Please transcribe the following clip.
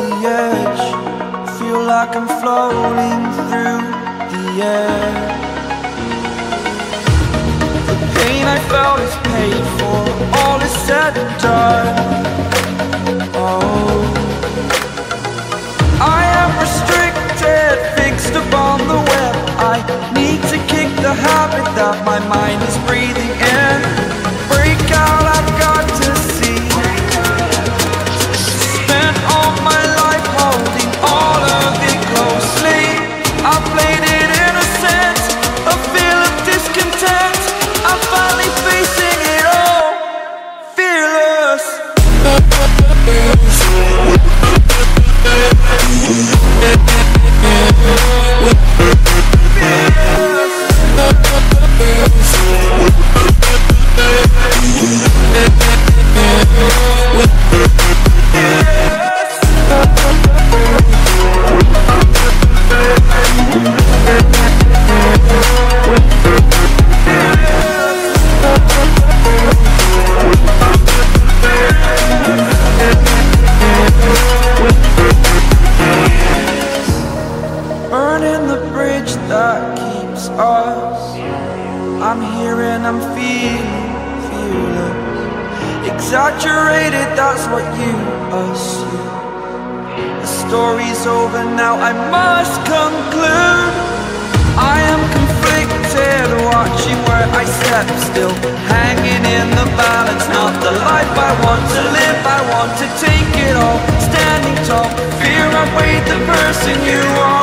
the edge, feel like I'm floating through the air. The pain I felt is paid for, all is said and done. Oh, I am restricted, fixed upon the web. I need to kick the habit that my mind is breathing in. Break out, I've got to see. Spent all my life holding all of it closely. I played it innocent, a feel of discontent. I'm finally facing it all, fearless. Burning the bridge that keeps us. I'm here and I'm feeling fearless. Exaggerated, that's what you assume. The story's over now, I must conclude. I am conflicted, watching where I step still, hanging in the balance. Not the life I want to live, I want to take it all. Standing tall, fear I weighed the person you are.